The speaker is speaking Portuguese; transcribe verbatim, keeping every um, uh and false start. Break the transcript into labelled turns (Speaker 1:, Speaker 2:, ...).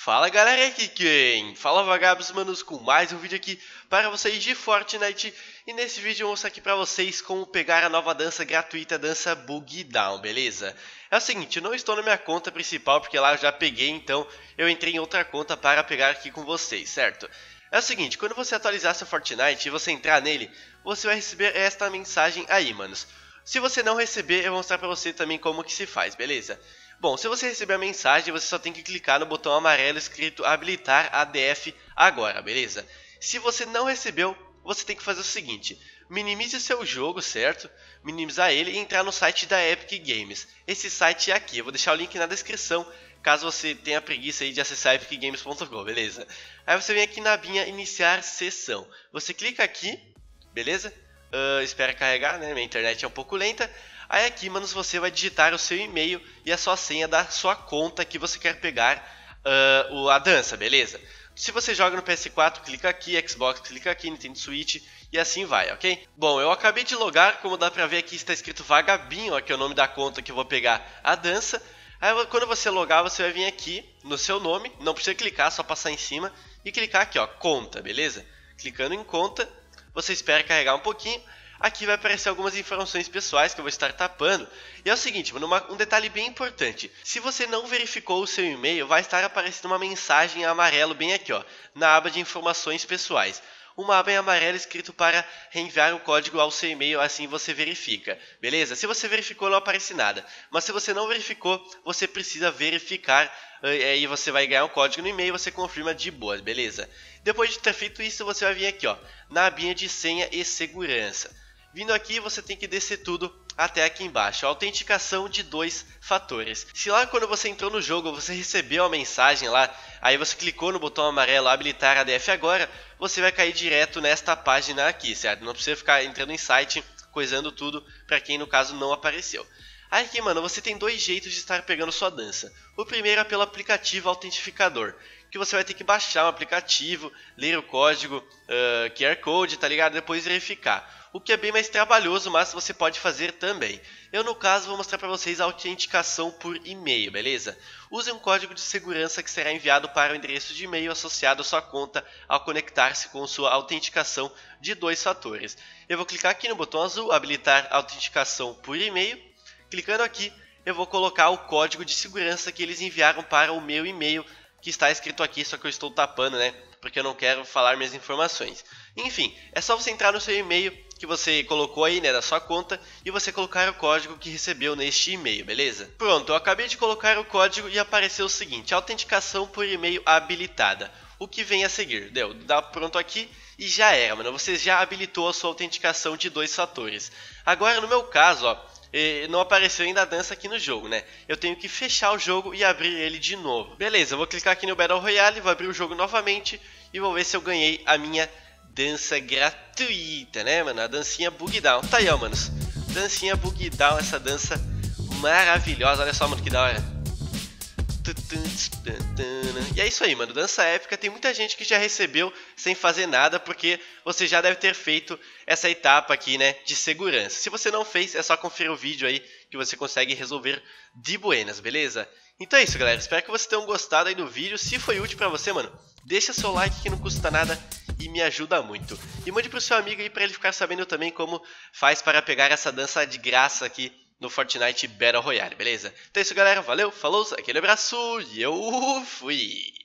Speaker 1: Fala galera, aqui quem? Fala vagabos manos com mais um vídeo aqui para vocês de Fortnite. E nesse vídeo eu vou mostrar aqui para vocês como pegar a nova dança gratuita, a dança Boogie Down, beleza? É o seguinte, eu não estou na minha conta principal porque lá eu já peguei, então eu entrei em outra conta para pegar aqui com vocês, certo? É o seguinte, quando você atualizar seu Fortnite e você entrar nele, você vai receber esta mensagem aí, manos. Se você não receber, eu vou mostrar para você também como que se faz, beleza? Bom, se você receber a mensagem, você só tem que clicar no botão amarelo escrito habilitar A D F agora, beleza? Se você não recebeu, você tem que fazer o seguinte: minimize o seu jogo, certo? Minimizar ele e entrar no site da Epic Games. Esse site é aqui, eu vou deixar o link na descrição, caso você tenha preguiça aí de acessar epic games ponto com, beleza? Aí você vem aqui na abinha iniciar sessão. Você clica aqui, beleza? Uh, espera carregar, né? Minha internet é um pouco lenta. Aí aqui, manos, você vai digitar o seu e-mail e a sua senha da sua conta que você quer pegar uh, a dança, beleza? Se você joga no P S quatro, clica aqui, Xbox, clica aqui, Nintendo Switch e assim vai, ok? Bom, eu acabei de logar, como dá pra ver aqui está escrito Vagabinho, aqui é o nome da conta que eu vou pegar a dança. Aí quando você logar, você vai vir aqui no seu nome, não precisa clicar, só passar em cima e clicar aqui, ó, conta, beleza? Clicando em conta, você espera carregar um pouquinho. Aqui vai aparecer algumas informações pessoais que eu vou estar tapando. E é o seguinte, mano, uma, um detalhe bem importante. Se você não verificou o seu e-mail, vai estar aparecendo uma mensagem em amarelo bem aqui, ó, na aba de informações pessoais. Uma aba em amarelo escrito para reenviar o código ao seu e-mail, assim você verifica, beleza? Se você verificou, não aparece nada. Mas se você não verificou, você precisa verificar. Aí você vai ganhar um código no e-mail, você confirma de boa, beleza? Depois de ter feito isso, você vai vir aqui, ó, na abinha de senha e segurança. Vindo aqui, você tem que descer tudo até aqui embaixo, a autenticação de dois fatores. Se lá quando você entrou no jogo, você recebeu a mensagem lá, aí você clicou no botão amarelo habilitar A D F agora, você vai cair direto nesta página aqui, certo? Não precisa ficar entrando em site, coisando tudo, para quem no caso não apareceu. Aí aqui, mano, você tem dois jeitos de estar pegando sua dança. O primeiro é pelo aplicativo autentificador, que você vai ter que baixar um aplicativo, ler o código uh, Q R Code, tá ligado? Depois verificar. O que é bem mais trabalhoso, mas você pode fazer também. Eu, no caso, vou mostrar para vocês a autenticação por e-mail, beleza? Use um código de segurança que será enviado para o endereço de e-mail associado à sua conta ao conectar-se com sua autenticação de dois fatores. Eu vou clicar aqui no botão azul, habilitar autenticação por e-mail. Clicando aqui, eu vou colocar o código de segurança que eles enviaram para o meu e-mail, que está escrito aqui, só que eu estou tapando, né? Porque eu não quero falar minhas informações. Enfim, é só você entrar no seu e-mail que você colocou aí, né, da sua conta, e você colocar o código que recebeu neste e-mail, beleza? Pronto, eu acabei de colocar o código e apareceu o seguinte: autenticação por e-mail habilitada. O que vem a seguir? Deu, dá pronto aqui e já era, mano. Você já habilitou a sua autenticação de dois fatores. Agora, no meu caso, ó, não apareceu ainda a dança aqui no jogo, né? Eu tenho que fechar o jogo e abrir ele de novo. Beleza, eu vou clicar aqui no Battle Royale, vou abrir o jogo novamente e vou ver se eu ganhei a minha dança gratuita, né, mano? A dancinha Boogie Down. Tá aí, ó, manos. Dancinha Boogie Down, essa dança maravilhosa. Olha só, mano, que da hora. E é isso aí, mano, dança épica. Tem muita gente que já recebeu sem fazer nada, porque você já deve ter feito essa etapa aqui, né, de segurança. Se você não fez, é só conferir o vídeo aí que você consegue resolver de buenas, beleza? Então é isso, galera, espero que vocês tenham gostado aí do vídeo. Se foi útil pra você, mano, deixa seu like que não custa nada e me ajuda muito. E mande pro seu amigo aí pra ele ficar sabendo também como faz para pegar essa dança de graça aqui no Fortnite Battle Royale, beleza? Então é isso, galera, valeu, falou, aquele abraço e eu fui!